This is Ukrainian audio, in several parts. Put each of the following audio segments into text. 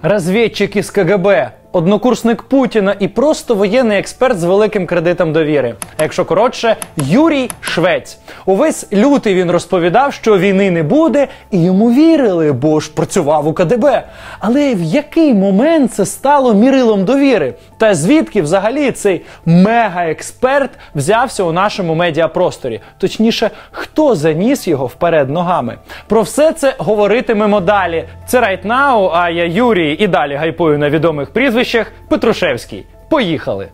розвідчик із КГБ, однокурсник Путіна і просто воєнний експерт з великим кредитом довіри. А якщо коротше, Юрій Швець. Увесь лютий він розповідав, що війни не буде, і йому вірили, бо ж працював у КДБ. Але в який момент це стало мірилом довіри? Та звідки взагалі цей мега-експерт взявся у нашому медіапросторі? Точніше, хто заніс його вперед ногами? Про все це говоритимемо далі. Це Right Now, а я Юрій і далі гайпую на відомих прізвищах Петрушевський. Поїхали!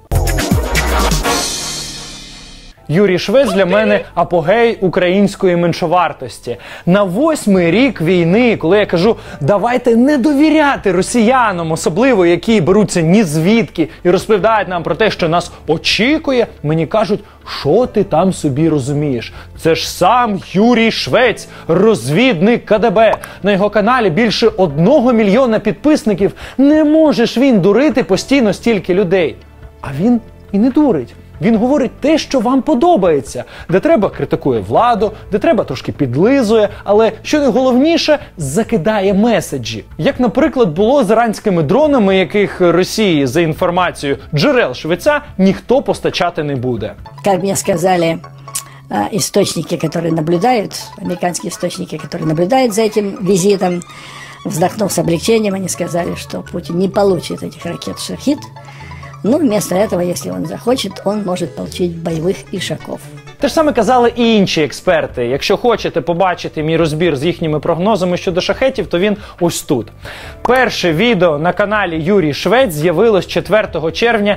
Юрій Швець для мене апогей української меншовартості. На 8-й рік війни, коли я кажу, давайте не довіряти росіянам, особливо які беруться ні звідки і розповідають нам про те, що нас очікує, мені кажуть, що ти там собі розумієш? Це ж сам Юрій Швець, розвідник КДБ. На його каналі більше 1 мільйона підписників. Не може ж він дурити постійно стільки людей. А він і не дурить. Він говорить те, що вам подобається. Де треба, критикує владу, де треба, трошки підлизує, але, що найголовніше, закидає меседжі. Як, наприклад, було з іранськими дронами, яких Росії, за інформацією джерел Швеця, ніхто постачати не буде. Як мені сказали источники, которые наблюдают, американские источники, которые наблюдают за этим визитом, вздохнув с облегчением, они сказали, что Путин не получит этих ракет «Шахид». Ну, вместо этого, если он захочет, он может получить боевых ишаков. Те ж саме казали і інші експерти. Якщо хочете побачити мій розбір з їхніми прогнозами щодо шахетів, то він ось тут. Перше відео на каналі Юрій Швець з'явилось 4 червня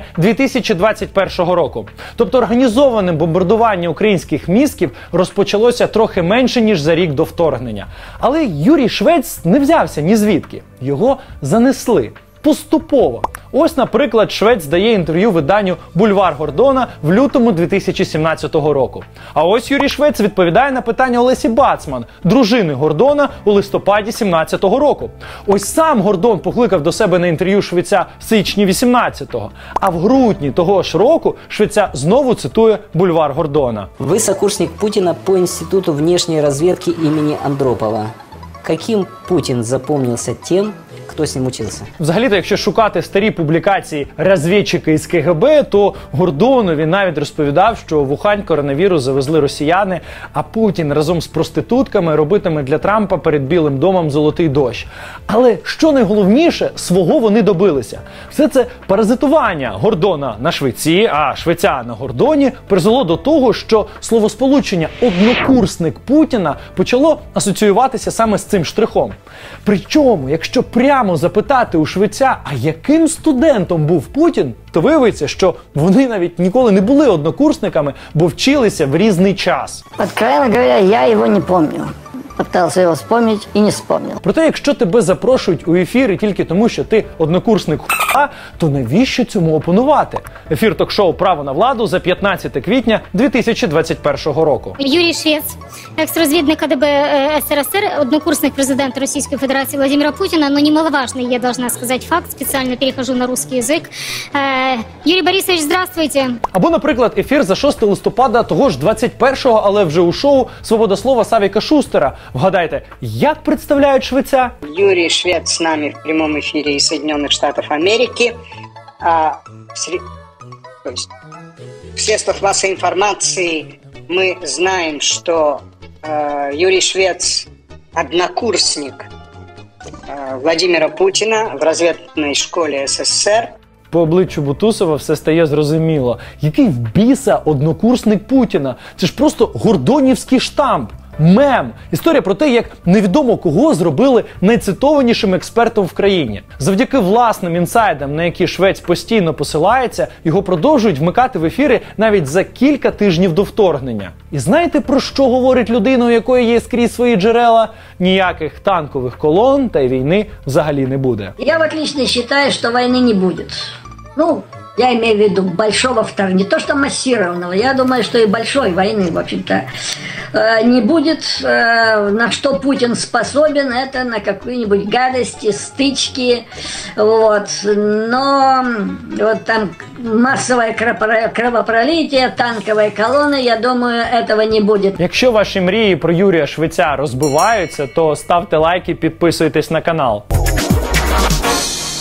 2021 року. Тобто організоване бомбардування українських містів розпочалося трохи менше, ніж за рік до вторгнення. Але Юрій Швець не взявся ні звідки. Його занесли. Поступово. Ось, наприклад, Швець дає інтерв'ю виданню «Бульвар Гордона» в лютому 2017 року. А ось Юрій Швець відповідає на питання Олесі Бацман, дружини Гордона, у листопаді 2017 року. Ось сам Гордон покликав до себе на інтерв'ю Швеця в січні 18-го. А в грудні того ж року Швеця знову цитує «Бульвар Гордона». Вы сокурсник Путина по Институту внешней разведки имени Андропова. Каким Путин запомнился тем, хто з ним учився? Взагалі-то, якщо шукати старі публікації розвідчика із КГБ, то Гордонові навіть розповідав, що в Ухань коронавірус завезли росіяни, а Путін разом з проститутками робитиме для Трампа перед Білим домом золотий дощ. Але, що найголовніше, свого вони добилися. Все це паразитування Гордона на Швеці, а Швеця на Гордоні призвело до того, що словосполучення «однокурсник Путіна» почало асоціюватися саме з цим штрихом. Причому, якщо прямо запитати у Швеця, а яким студентом був Путін, то виявиться, що вони навіть ніколи не були однокурсниками, бо вчилися в різний час. Откровенно говоря, я его не помню. Пытался его вспомнить и не вспомнил. Проте, якщо тебе запрошують у ефіри тільки тому, що ти однокурсник хуа, то навіщо цьому опонувати? Ефір ток-шоу «Право на владу» за 15 квітня 2021 року. Юрій Швець, екс-розвідник КДБ СРСР, однокурсник президента Російської Федерації Владимира Путіна, но немаловажный, я должна сказать, факт, специально перехожу на русский язык. Юрий Борисович, здравствуйте. Або, наприклад, ефір за 6 листопада того ж 21-го, але вже у шоу «Свобода слова» Савіка Шустера. Вгадайте, як представляють Швеця? Юрий Швец с нами в прямом эфире из Соединенных Штатов Америки. То есть, в средствах массовой информации мы знаем, что Юрий Швец однокурсник Владимира Путина в разведной школе СССР. По обличчю Бутусова все стає зрозуміло. Який в біса однокурсник Путіна? Це ж просто гордонівський штамп. Мем. Історія про те, як невідомо кого зробили найцитованішим експертом в країні. Завдяки власним інсайдам, на які Швець постійно посилається, його продовжують вмикати в ефіри навіть за кілька тижнів до вторгнення. І знаєте, про що говорить людина, у якої є скрізь свої джерела? Ніяких танкових колон та й війни взагалі не буде. Я вот лично считаю, что войны не будет. Ну, я имею в виду большого вторжения, не то что массированного. Я думаю, что и большой войны, в общем-то, не будет. На что Путин способен, это на какие-нибудь гадости, стычки. Вот. Но вот там массовое кровопролитие, танковые колонны, я думаю, этого не будет. Якщо ваші мрії про Юрія Швеця розбиваються, то ставте лайки, підписуйтесь на канал.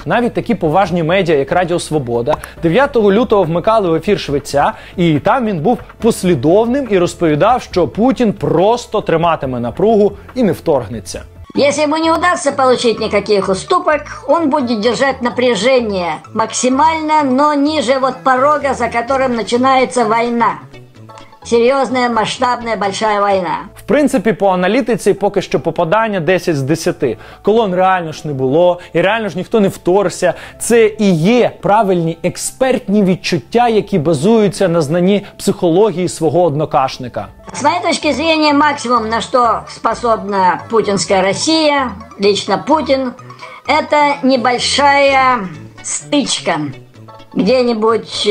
Навіть такі поважні медіа, як Радіо Свобода, 9 лютого вмикали в ефір Швеця, і там він був послідовним і розповідав, що Путін просто триматиме напругу і не вторгнеться. Если ему не удастся получить никаких уступок, он будет держать напряжение максимально, но ниже вот порога, за которым начинается война. Серйозна, масштабна, большая війна. В принципі, по аналітиці поки що попадання 10 з 10. Колон реально ж не було, і реально ж ніхто не вторгся. Це і є правильні експертні відчуття, які базуються на знанні психології свого однокашника. С моей точки зрения, максимум, на что способна путинская Россия, лично Путин, это небольшая стычка где-нибудь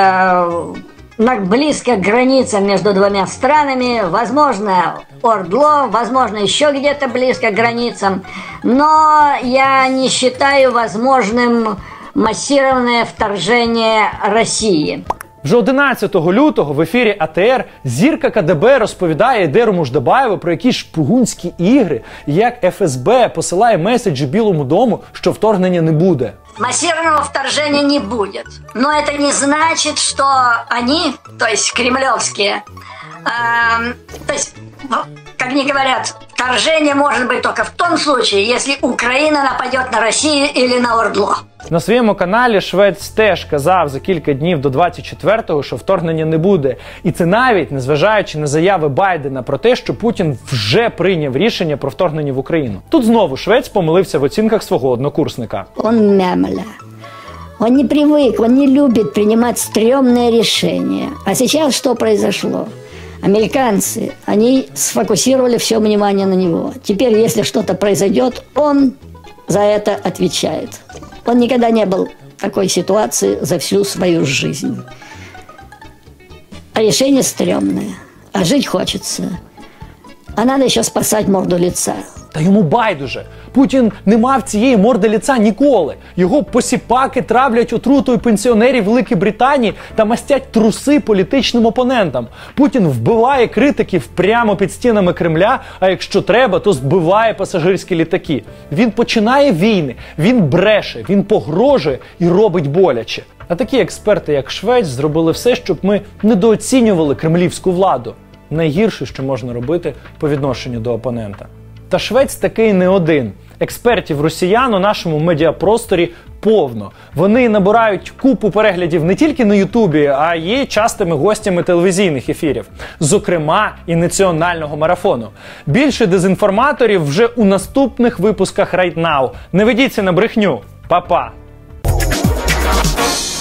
близко к границам между двумя странами, возможно, Ордло, возможно, еще где-то близко к границам, но я не считаю возможным массированное вторжение России. Вже 11 лютого в ефірі АТР зірка КДБ розповідає Ейдеру Муждабаєву про якісь шпигунські ігри, як ФСБ посилає меседжі Білому дому, що вторгнення не буде. Массированного вторжения не будет. Но это не значит, что они, то есть кремлевские, то есть, как мне говорят, вторжение может быть только в том случае, если Украина нападет на Россию или на Ордло. На своєму каналі Швець теж казав за кілька днів до 24-го, що вторгнення не буде. І це навіть незважаючи на заяви Байдена про те, що Путін вже прийняв рішення про вторгнення в Україну. Тут знову Швець помилився в оцінках свого однокурсника. Он мямля. Он не привык, он не любит принимать стрёмные решения. А сейчас что произошло? Американцы, они сфокусировали все внимание на него. Теперь, если что-то произойдет, он за это отвечает. Он никогда не был в такой ситуации за всю свою жизнь. А решение стрёмное. А жить хочется. А надо еще спасать морду лица. Та йому байдуже. Путін не мав цієї морди лиця ніколи. Його посіпаки травлять отрутою пенсіонерів Великої Британії та мастять труси політичним опонентам. Путін вбиває критиків прямо під стінами Кремля, а якщо треба, то збиває пасажирські літаки. Він починає війни, він бреше, він погрожує і робить боляче. А такі експерти, як Швець, зробили все, щоб ми недооцінювали кремлівську владу. Найгірше, що можна робити по відношенню до опонента. Та Швець такий не один. Експертів росіян у нашому медіапросторі повно. Вони набирають купу переглядів не тільки на Ютубі, а є частими гостями телевізійних ефірів. Зокрема, і національного марафону. Більше дезінформаторів вже у наступних випусках Right Now. Не ведіться на брехню. Па-па!